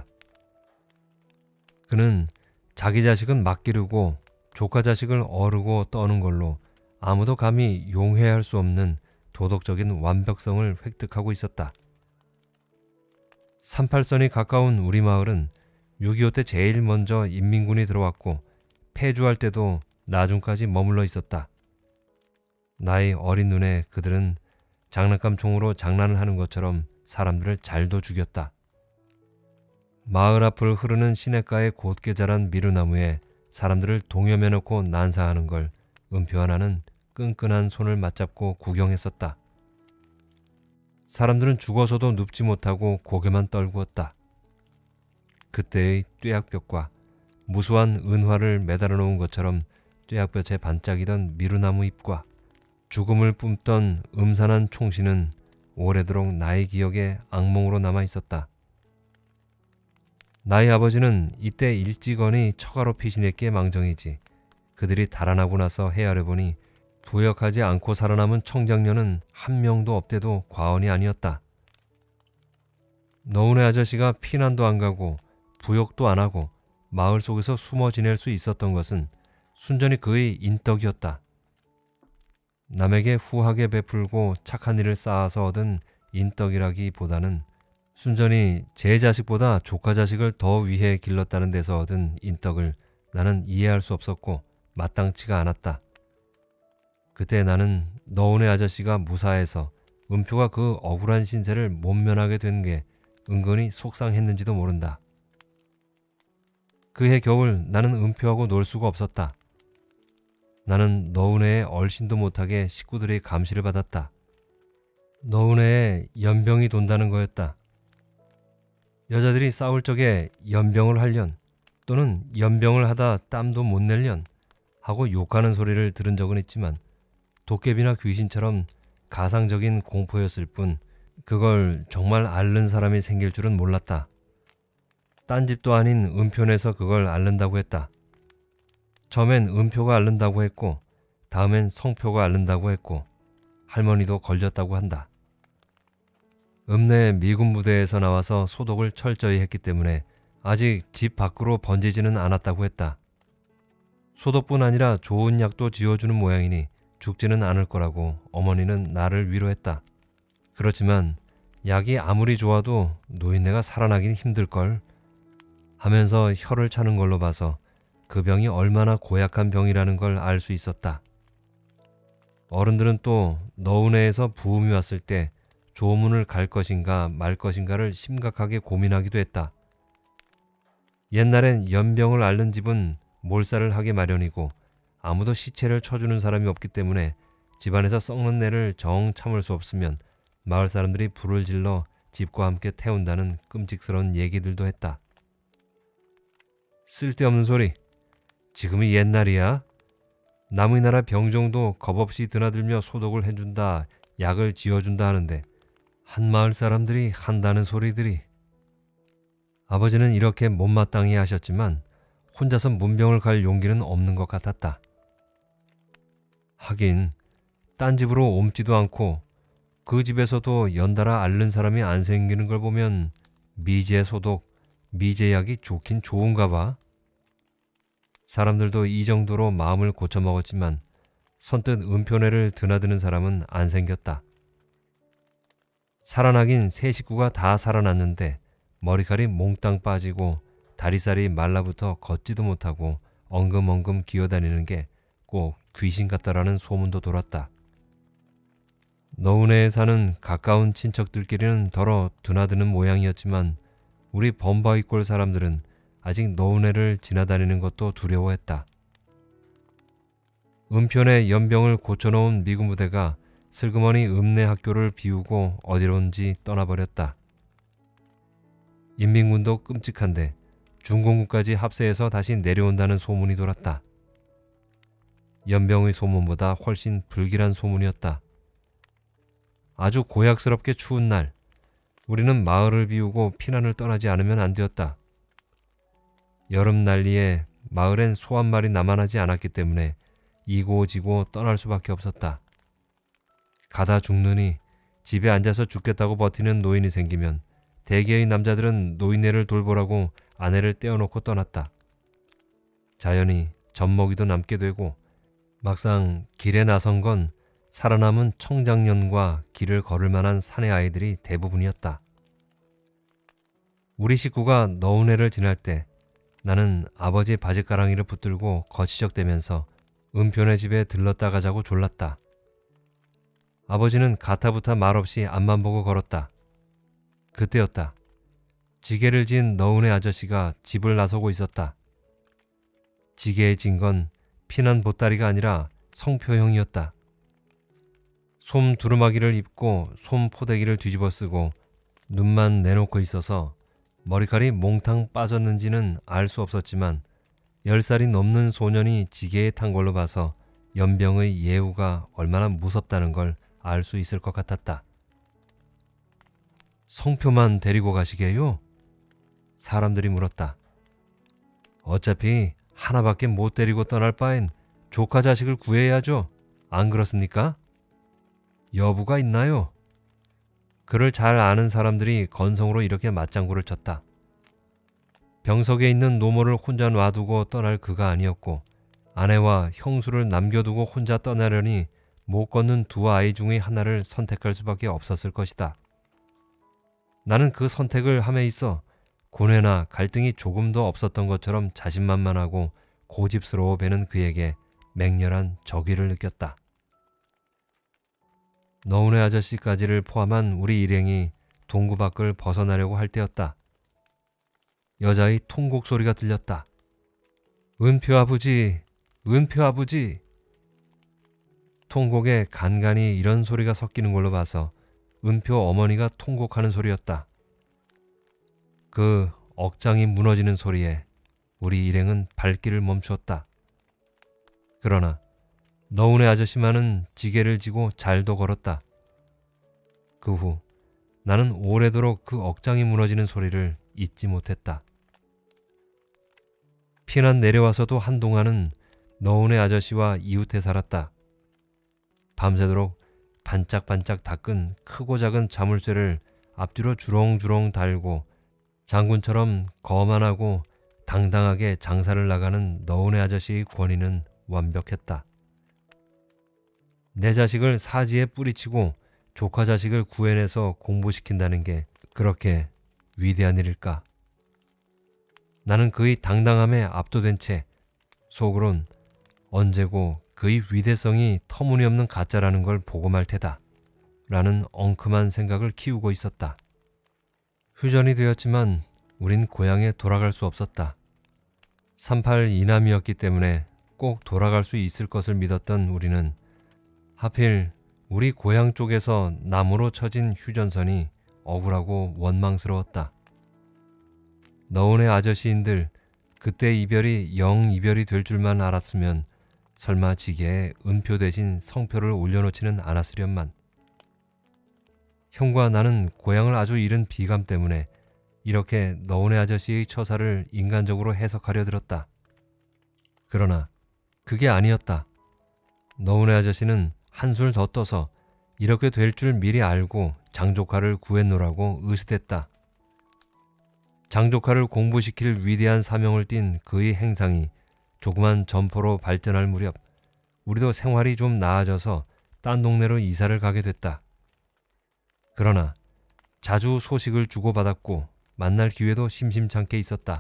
Speaker 1: 그는 자기 자식은 막 기르고 조카 자식을 어르고 떠는 걸로 아무도 감히 용해할 수 없는 도덕적인 완벽성을 획득하고 있었다. 38선이 가까운 우리 마을은 6.25 때 제일 먼저 인민군이 들어왔고 폐주할 때도 나중까지 머물러 있었다. 나의 어린 눈에 그들은 장난감 총으로 장난을 하는 것처럼 사람들을 잘도 죽였다. 마을 앞을 흐르는 시냇가에 곧게 자란 미루나무에 사람들을 동여매 놓고 난사하는 걸 은표와 나는 끈끈한 손을 맞잡고 구경했었다. 사람들은 죽어서도 눕지 못하고 고개만 떨구었다. 그때의 뙤약볕과 무수한 은화를 매달아 놓은 것처럼 뙤약볕에 반짝이던 미루나무 잎과 죽음을 뿜던 음산한 총신은 오래도록 나의 기억에 악몽으로 남아 있었다. 나의 아버지는 이때 일찌감치 처가로 피신했기에 망정이지 그들이 달아나고 나서 헤아려보니 부역하지 않고 살아남은 청장년은 한 명도 없대도 과언이 아니었다. 너은의 아저씨가 피난도 안 가고 부역도 안 하고 마을 속에서 숨어 지낼 수 있었던 것은 순전히 그의 인덕이었다. 남에게 후하게 베풀고 착한 일을 쌓아서 얻은 인덕이라기보다는 순전히 제 자식보다 조카 자식을 더 위해 길렀다는 데서 얻은 인덕을 나는 이해할 수 없었고 마땅치가 않았다. 그때 나는 너은의 아저씨가 무사해서 은표가 그 억울한 신세를 못 면하게 된 게 은근히 속상했는지도 모른다. 그해 겨울 나는 은표하고 놀 수가 없었다. 나는 너은혜의 얼씬도 못하게 식구들의 감시를 받았다. 너은혜에 연병이 돈다는 거였다. 여자들이 싸울 적에 연병을 하련 또는 연병을 하다 땀도 못 낼련 하고 욕하는 소리를 들은 적은 있지만 도깨비나 귀신처럼 가상적인 공포였을 뿐 그걸 정말 앓는 사람이 생길 줄은 몰랐다. 딴 집도 아닌 은표네에서 그걸 앓는다고 했다. 처음엔 은표가 앓는다고 했고 다음엔 성표가 앓는다고 했고 할머니도 걸렸다고 한다. 읍내 미군 부대에서 나와서 소독을 철저히 했기 때문에 아직 집 밖으로 번지지는 않았다고 했다. 소독뿐 아니라 좋은 약도 지어주는 모양이니 죽지는 않을 거라고 어머니는 나를 위로했다. 그렇지만 약이 아무리 좋아도 노인네가 살아나긴 힘들걸 하면서 혀를 차는 걸로 봐서 그 병이 얼마나 고약한 병이라는 걸 알 수 있었다. 어른들은 또 너은해에서 부음이 왔을 때 조문을 갈 것인가 말 것인가를 심각하게 고민하기도 했다. 옛날엔 연병을 앓는 집은 몰살을 하기 마련이고 아무도 시체를 쳐주는 사람이 없기 때문에 집안에서 썩는 내를 정 참을 수 없으면 마을 사람들이 불을 질러 집과 함께 태운다는 끔찍스러운 얘기들도 했다. 쓸데없는 소리. 지금이 옛날이야? 남의 나라 병정도 겁없이 드나들며 소독을 해준다, 약을 지어준다 하는데 한 마을 사람들이 한다는 소리들이. 아버지는 이렇게 못마땅히 하셨지만 혼자서 문병을 갈 용기는 없는 것 같았다. 하긴 딴 집으로 옮지도 않고 그 집에서도 연달아 앓는 사람이 안 생기는 걸 보면 미제 소독, 미제약이 좋긴 좋은가 봐. 사람들도 이 정도로 마음을 고쳐먹었지만 선뜻 은표네를 드나드는 사람은 안 생겼다. 살아나긴 세 식구가 다 살아났는데 머리칼이 몽땅 빠지고 다리살이 말라붙어 걷지도 못하고 엉금엉금 기어다니는 게 꼭 귀신 같다라는 소문도 돌았다. 너은해에 사는 가까운 친척들끼리는 더러 드나드는 모양이었지만 우리 범바위골 사람들은 아직 너은해를 지나다니는 것도 두려워했다. 은편에 연병을 고쳐놓은 미군 부대가 슬그머니 읍내 학교를 비우고 어디론지 떠나버렸다. 인민군도 끔찍한데 중공군까지 합세해서 다시 내려온다는 소문이 돌았다. 연병의 소문보다 훨씬 불길한 소문이었다. 아주 고약스럽게 추운 날, 우리는 마을을 비우고 피난을 떠나지 않으면 안 되었다. 여름 난리에 마을엔 소 한 마리 남아나지 않았기 때문에 이고지고 떠날 수밖에 없었다. 가다 죽느니 집에 앉아서 죽겠다고 버티는 노인이 생기면 대개의 남자들은 노인네를 돌보라고 아내를 떼어놓고 떠났다. 자연히 젖먹이도 남게 되고 막상 길에 나선 건 살아남은 청장년과 길을 걸을 만한 사내 아이들이 대부분이었다. 우리 식구가 너은해를 지날 때 나는 아버지 바지가랑이를 붙들고 거치적대면서 은표네 집에 들렀다 가자고 졸랐다. 아버지는 가타부타 말없이 앞만 보고 걸었다. 그때였다. 지게를 진 너은해 아저씨가 집을 나서고 있었다. 지게에 진 건 피난 보따리가 아니라 성표형이었다. 솜 두루마기를 입고 솜 포대기를 뒤집어 쓰고 눈만 내놓고 있어서 머리칼이 몽탕 빠졌는지는 알 수 없었지만 10살이 넘는 소년이 지게에 탄 걸로 봐서 연병의 예우가 얼마나 무섭다는 걸 알 수 있을 것 같았다. 성표만 데리고 가시게요? 사람들이 물었다. 어차피 하나밖에 못 데리고 떠날 바엔 조카 자식을 구해야죠. 안 그렇습니까? 여부가 있나요? 그를 잘 아는 사람들이 건성으로 이렇게 맞장구를 쳤다. 병석에 있는 노모를 혼자 놔두고 떠날 그가 아니었고 아내와 형수를 남겨두고 혼자 떠나려니 못 걷는 두 아이 중의 하나를 선택할 수밖에 없었을 것이다. 나는 그 선택을 함에 있어 고뇌나 갈등이 조금도 없었던 것처럼 자신만만하고 고집스러워 배는 그에게 맹렬한 적의를 느꼈다. 너은해 아저씨까지를 포함한 우리 일행이 동구 밖을 벗어나려고 할 때였다. 여자의 통곡 소리가 들렸다. 은표 아버지, 은표 아버지. 통곡에 간간히 이런 소리가 섞이는 걸로 봐서 은표 어머니가 통곡하는 소리였다. 그 억장이 무너지는 소리에 우리 일행은 발길을 멈추었다. 그러나 너은해 아저씨만은 지게를 지고 잘도 걸었다. 그 후 나는 오래도록 그 억장이 무너지는 소리를 잊지 못했다. 피난 내려와서도 한동안은 너운의 아저씨와 이웃해 살았다. 밤새도록 반짝반짝 닦은 크고 작은 자물쇠를 앞뒤로 주렁주렁 달고 장군처럼 거만하고 당당하게 장사를 나가는 너운의 아저씨의 권위는 완벽했다. 내 자식을 사지에 뿌리치고 조카 자식을 구해내서 공부시킨다는 게 그렇게 위대한 일일까? 나는 그의 당당함에 압도된 채 속으론 언제고 그의 위대성이 터무니없는 가짜라는 걸 보고 말 테다 라는 엉큼한 생각을 키우고 있었다. 휴전이 되었지만 우린 고향에 돌아갈 수 없었다. 38 이남이었기 때문에 꼭 돌아갈 수 있을 것을 믿었던 우리는 하필 우리 고향 쪽에서 나무로 쳐진 휴전선이 억울하고 원망스러웠다. 너운의 아저씨인들 그때 이별이 영 이별이 될 줄만 알았으면 설마 지게에 은표 대신 성표를 올려놓지는 않았으련만. 형과 나는 고향을 아주 잃은 비감 때문에 이렇게 너운의 아저씨의 처사를 인간적으로 해석하려 들었다. 그러나 그게 아니었다. 너운의 아저씨는 한술 더 떠서 이렇게 될 줄 미리 알고 장조카를 구해놓으라고 의스댔다. 장조카를 공부시킬 위대한 사명을 띤 그의 행상이 조그만 점포로 발전할 무렵 우리도 생활이 좀 나아져서 딴 동네로 이사를 가게 됐다. 그러나 자주 소식을 주고받았고 만날 기회도 심심찮게 있었다.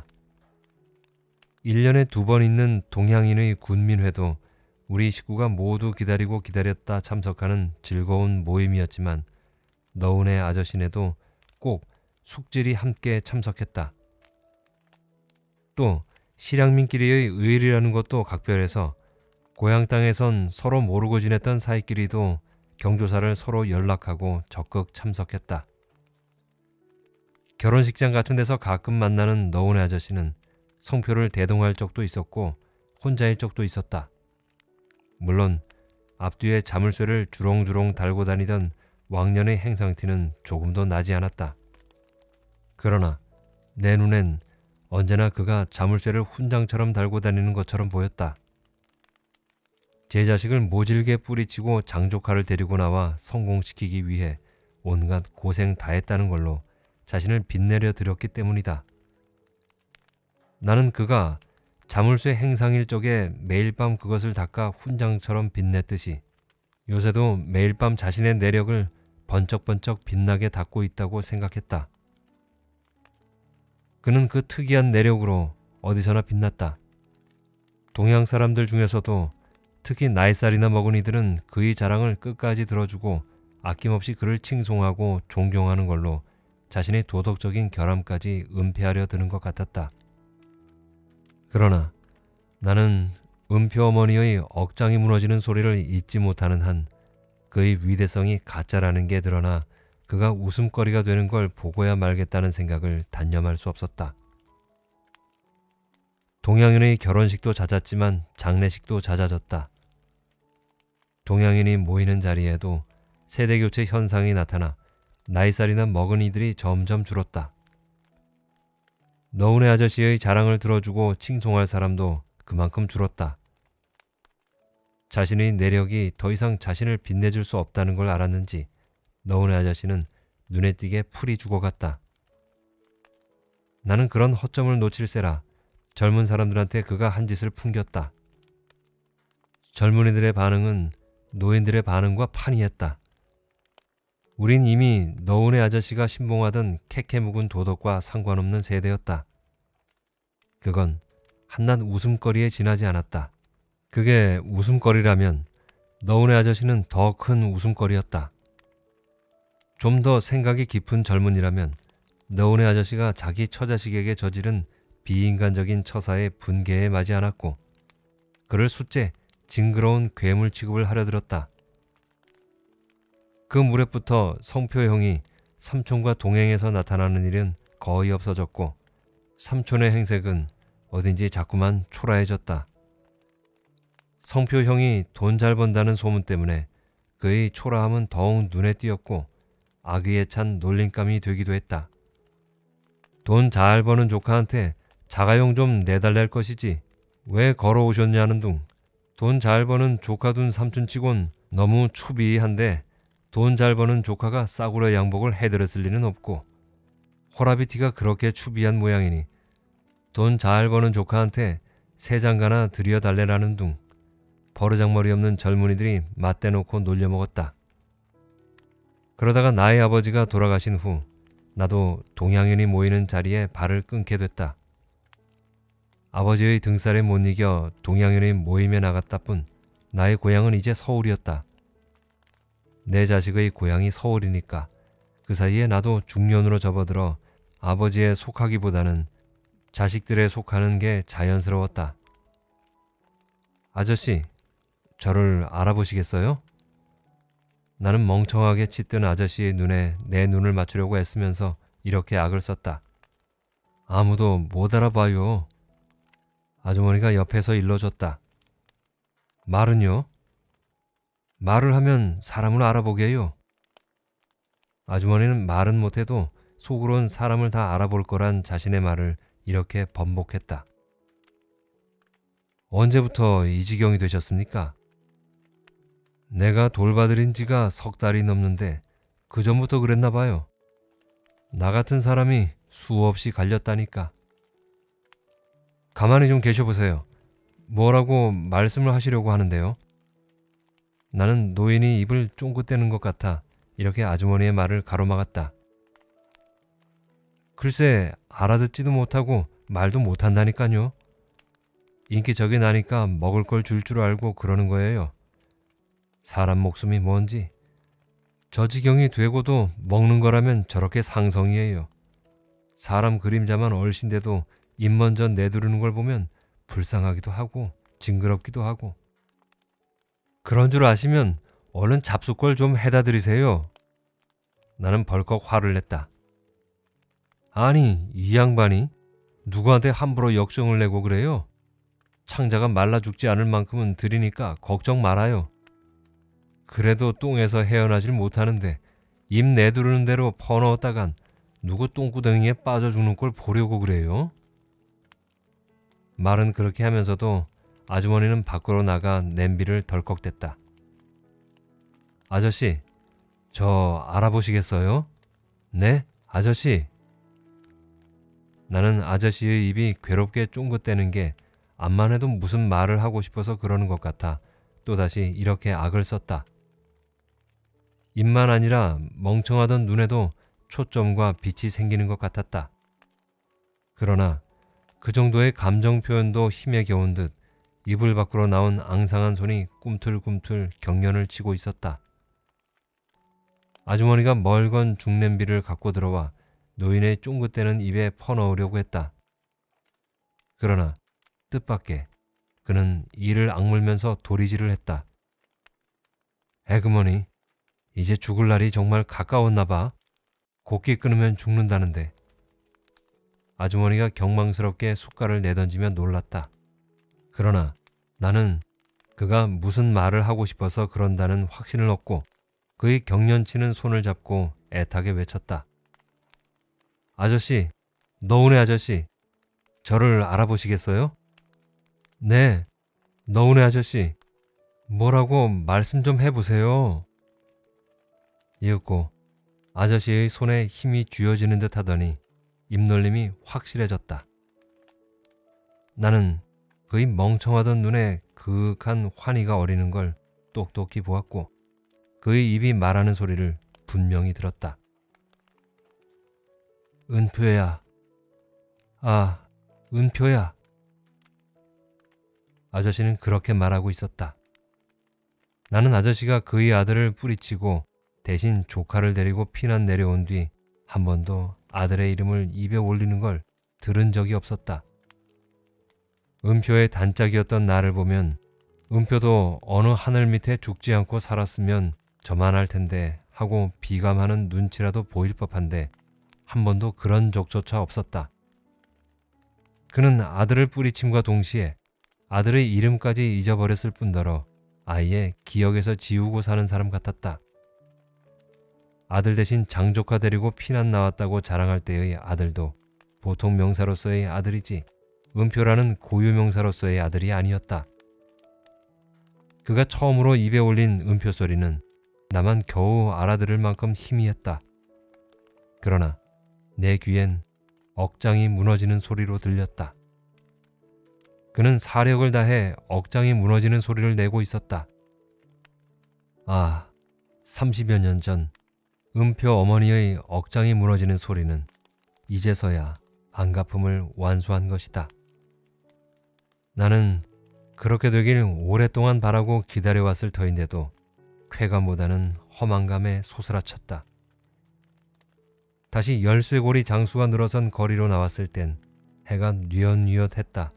Speaker 1: 1년에 2번 있는 동양인의 군민회도 우리 식구가 모두 기다리고 기다렸다 참석하는 즐거운 모임이었지만 너운의 아저씨네도 꼭 숙질이 함께 참석했다. 또 실향민끼리의 의리라는 것도 각별해서 고향 땅에선 서로 모르고 지냈던 사이끼리도 경조사를 서로 연락하고 적극 참석했다. 결혼식장 같은 데서 가끔 만나는 너운의 아저씨는 성표를 대동할 적도 있었고 혼자일 적도 있었다. 물론 앞뒤에 자물쇠를 주렁주렁 달고 다니던 왕년의 행상티는 조금도 나지 않았다. 그러나 내 눈엔 언제나 그가 자물쇠를 훈장처럼 달고 다니는 것처럼 보였다. 제 자식을 모질게 뿌리치고 장조카를 데리고 나와 성공시키기 위해 온갖 고생 다했다는 걸로 자신을 빛내려 들였기 때문이다. 나는 그가 자물쇠 행상일 적에 매일 밤 그것을 닦아 훈장처럼 빛냈듯이 요새도 매일 밤 자신의 내력을 번쩍번쩍 빛나게 닦고 있다고 생각했다. 그는 그 특이한 내력으로 어디서나 빛났다. 동양 사람들 중에서도 특히 나이살이나 먹은 이들은 그의 자랑을 끝까지 들어주고 아낌없이 그를 칭송하고 존경하는 걸로 자신의 도덕적인 결함까지 은폐하려 드는 것 같았다. 그러나 나는 은표 어머니의 억장이 무너지는 소리를 잊지 못하는 한 그의 위대성이 가짜라는 게 드러나 그가 웃음거리가 되는 걸 보고야 말겠다는 생각을 단념할 수 없었다. 동양인의 결혼식도 잦았지만 장례식도 잦아졌다. 동양인이 모이는 자리에도 세대교체 현상이 나타나 나이살이나 먹은 이들이 점점 줄었다. 너운의 아저씨의 자랑을 들어주고 칭송할 사람도 그만큼 줄었다. 자신의 내력이 더 이상 자신을 빛내줄 수 없다는 걸 알았는지 너운의 아저씨는 눈에 띄게 풀이 죽어갔다. 나는 그런 허점을 놓칠세라 젊은 사람들한테 그가 한 짓을 풍겼다. 젊은이들의 반응은 노인들의 반응과 판이했다. 우린 이미 너운의 아저씨가 신봉하던 캐캐 묵은 도덕과 상관없는 세대였다. 그건 한낱 웃음거리에 지나지 않았다. 그게 웃음거리라면 너운의 아저씨는 더 큰 웃음거리였다. 좀 더 생각이 깊은 젊은이라면 너운의 아저씨가 자기 처자식에게 저지른 비인간적인 처사의 분개에 마지 않았고 그를 숫째 징그러운 괴물 취급을 하려 들었다. 그 무렵부터 성표형이 삼촌과 동행해서 나타나는 일은 거의 없어졌고 삼촌의 행색은 어딘지 자꾸만 초라해졌다. 성표형이 돈 잘 번다는 소문 때문에 그의 초라함은 더욱 눈에 띄었고 악의에 찬 놀림감이 되기도 했다. 돈 잘 버는 조카한테 자가용 좀 내달랠 것이지 왜 걸어오셨냐는 둥. 돈 잘 버는 조카둔 삼촌치곤 너무 추비한데 돈 잘 버는 조카가 싸구려 양복을 해드렸을 리는 없고 호라비티가 그렇게 추비한 모양이니 돈 잘 버는 조카한테 새 장가나 들여달래라는 둥. 버르장머리 없는 젊은이들이 맞대놓고 놀려먹었다. 그러다가 나의 아버지가 돌아가신 후 나도 동양인이 모이는 자리에 발을 끊게 됐다. 아버지의 등살에 못 이겨 동양인의 모임에 나갔다 뿐 나의 고향은 이제 서울이었다. 내 자식의 고향이 서울이니까 그 사이에 나도 중년으로 접어들어 아버지에 속하기보다는 자식들에 속하는 게 자연스러웠다. 아저씨, 저를 알아보시겠어요? 나는 멍청하게 짙은 아저씨의 눈에 내 눈을 맞추려고 애쓰면서 이렇게 악을 썼다. 아무도 못 알아봐요. 아주머니가 옆에서 일러줬다. 말은요? 말을 하면 사람을 알아보게 해요. 아주머니는 말은 못해도 속으론 사람을 다 알아볼 거란 자신의 말을 이렇게 번복했다. 언제부터 이 지경이 되셨습니까? 내가 돌봐드린 지가 석 달이 넘는데 그 전부터 그랬나 봐요. 나 같은 사람이 수없이 갈렸다니까. 가만히 좀 계셔보세요. 뭐라고 말씀을 하시려고 하는데요? 나는 노인이 입을 쫑긋대는 것 같아 이렇게 아주머니의 말을 가로막았다. 글쎄 알아듣지도 못하고 말도 못한다니까요. 인기적이 나니까 먹을 걸 줄 줄 알고 그러는 거예요. 사람 목숨이 뭔지. 저 지경이 되고도 먹는 거라면 저렇게 상성이에요. 사람 그림자만 얼씬돼도 입 먼저 내두르는 걸 보면 불쌍하기도 하고 징그럽기도 하고. 그런 줄 아시면 얼른 잡숫걸 좀 해다 드리세요. 나는 벌컥 화를 냈다. 아니 이 양반이 누구한테 함부로 역정을 내고 그래요? 창자가 말라 죽지 않을 만큼은 드리니까 걱정 말아요. 그래도 똥에서 헤어나질 못하는데 입 내두르는 대로 퍼넣었다간 누구 똥구덩이에 빠져 죽는 걸 보려고 그래요? 말은 그렇게 하면서도 아주머니는 밖으로 나가 냄비를 덜컥댔다. 아저씨, 저 알아보시겠어요? 네, 아저씨. 나는 아저씨의 입이 괴롭게 쫑긋대는 게 암만 해도 무슨 말을 하고 싶어서 그러는 것 같아 또다시 이렇게 악을 썼다. 입만 아니라 멍청하던 눈에도 초점과 빛이 생기는 것 같았다. 그러나 그 정도의 감정 표현도 힘에 겨운 듯 이불 밖으로 나온 앙상한 손이 꿈틀꿈틀 경련을 치고 있었다. 아주머니가 멀건 중냄비를 갖고 들어와 노인의 쫑긋대는 입에 퍼넣으려고 했다. 그러나 뜻밖의 그는 이를 악물면서 도리질을 했다. 에그머니, 이제 죽을 날이 정말 가까웠나 봐. 곱게 끊으면 죽는다는데. 아주머니가 경망스럽게 숟갈을 내던지며 놀랐다. 그러나 나는 그가 무슨 말을 하고 싶어서 그런다는 확신을 얻고 그의 경련치는 손을 잡고 애타게 외쳤다. 아저씨, 너운의 아저씨, 저를 알아보시겠어요? 네, 너운의 아저씨, 뭐라고 말씀 좀 해보세요. 이윽고 아저씨의 손에 힘이 쥐어지는 듯 하더니 입놀림이 확실해졌다. 나는 그의 멍청하던 눈에 그윽한 환희가 어리는 걸 똑똑히 보았고 그의 입이 말하는 소리를 분명히 들었다. 은표야. 아, 은표야. 아저씨는 그렇게 말하고 있었다. 나는 아저씨가 그의 아들을 뿌리치고 대신 조카를 데리고 피난 내려온 뒤 한 번도 아들의 이름을 입에 올리는 걸 들은 적이 없었다. 은표의 단짝이었던 나를 보면 은표도 어느 하늘 밑에 죽지 않고 살았으면 저만할 텐데 하고 비감하는 눈치라도 보일 법한데 한 번도 그런 적조차 없었다. 그는 아들을 뿌리침과 동시에 아들의 이름까지 잊어버렸을 뿐더러 아예 기억에서 지우고 사는 사람 같았다. 아들 대신 장조카 데리고 피난 나왔다고 자랑할 때의 아들도 보통 명사로서의 아들이지 은표라는 고유 명사로서의 아들이 아니었다. 그가 처음으로 입에 올린 은표 소리는 나만 겨우 알아들을 만큼 희미했다. 그러나 내 귀엔 억장이 무너지는 소리로 들렸다. 그는 사력을 다해 억장이 무너지는 소리를 내고 있었다. 아, 30여 년 전 은표 어머니의 억장이 무너지는 소리는 이제서야 안갚음을 완수한 것이다. 나는 그렇게 되길 오랫동안 바라고 기다려왔을 터인데도 쾌감보다는 허망감에 소스라쳤다. 다시 열쇠고리 장수가 늘어선 거리로 나왔을 땐 해가 뉘엿뉘엿했다.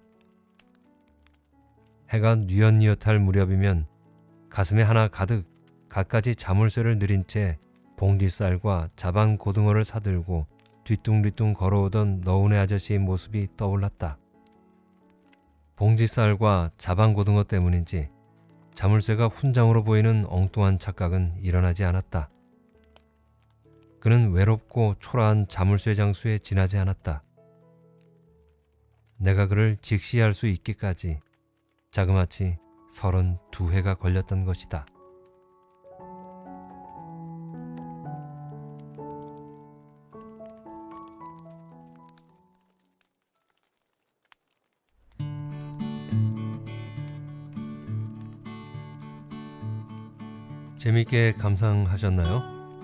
Speaker 1: 해가 뉘엿뉘엿할 무렵이면 가슴에 하나 가득 갖가지 자물쇠를 들인 채 봉지쌀과 자반 고등어를 사들고 뒤뚱뒤뚱 걸어오던 너운의 아저씨의 모습이 떠올랐다. 봉지쌀과 자반 고등어 때문인지 자물쇠가 훈장으로 보이는 엉뚱한 착각은 일어나지 않았다. 그는 외롭고 초라한 자물쇠 장수에 지나지 않았다. 내가 그를 직시할 수 있기까지 자그마치 32해가 걸렸던 것이다. 재밌게 감상하셨나요?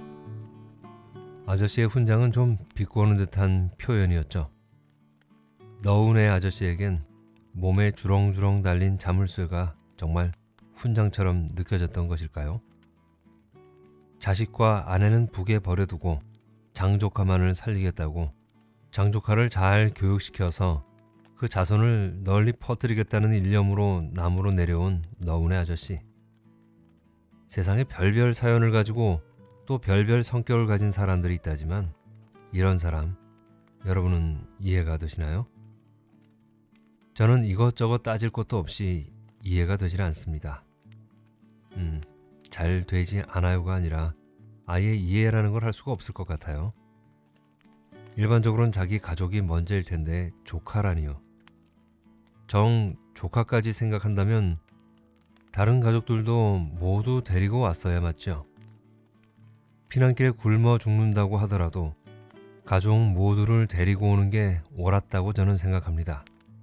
Speaker 1: 아저씨의 훈장은 좀 비꼬는 듯한 표현이었죠. 너운의 아저씨에겐 몸에 주렁주렁 달린 자물쇠가 정말 훈장처럼 느껴졌던 것일까요? 자식과 아내는 북에 버려두고 장조카만을 살리겠다고 장조카를 잘 교육시켜서 그 자손을 널리 퍼뜨리겠다는 일념으로 남으로 내려온 너운의 아저씨. 세상에 별별 사연을 가지고 또 별별 성격을 가진 사람들이 있다지만 이런 사람 여러분은 이해가 되시나요? 저는 이것저것 따질 것도 없이 이해가 되질 않습니다. 잘 되지 않아요가 아니라 아예 이해라는 걸 할 수가 없을 것 같아요. 일반적으로는 자기 가족이 먼저일 텐데 조카라니요. 정 조카까지 생각한다면 다른 가족들도 모두 데리고 왔어야 맞죠. 피난길에 굶어 죽는다고 하더라도 가족 모두를 데리고 오는 게 옳았다고 저는 생각합니다.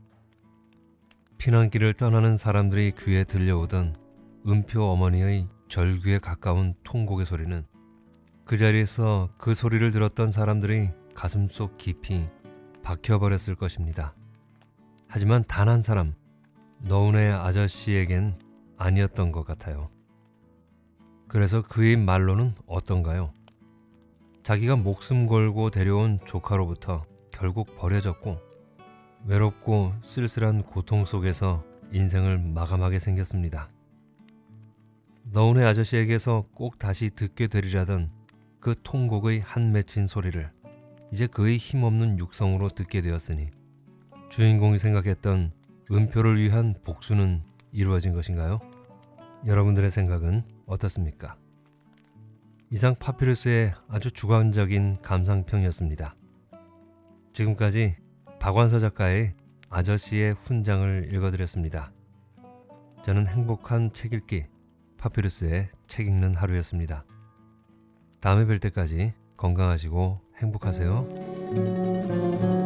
Speaker 1: 피난길을 떠나는 사람들이 귀에 들려오던 은표 어머니의 절규에 가까운 통곡의 소리는 그 자리에서 그 소리를 들었던 사람들이 가슴속 깊이 박혀버렸을 것입니다. 하지만 단 한 사람, 너운의 아저씨에겐 아니었던 것 같아요. 그래서 그의 말로는 어떤가요? 자기가 목숨 걸고 데려온 조카로부터 결국 버려졌고 외롭고 쓸쓸한 고통 속에서 인생을 마감하게 생겼습니다. 너운의 아저씨에게서 꼭 다시 듣게 되리라던 그 통곡의 한 맺힌 소리를 이제 그의 힘없는 육성으로 듣게 되었으니 주인공이 생각했던 은표를 위한 복수는 이루어진 것인가요? 여러분들의 생각은 어떻습니까? 이상 파피루스의 아주 주관적인 감상평이었습니다. 지금까지 박완서 작가의 아저씨의 훈장을 읽어드렸습니다. 저는 행복한 책 읽기 파피루스의 책 읽는 하루였습니다. 다음에 뵐 때까지 건강하시고 행복하세요.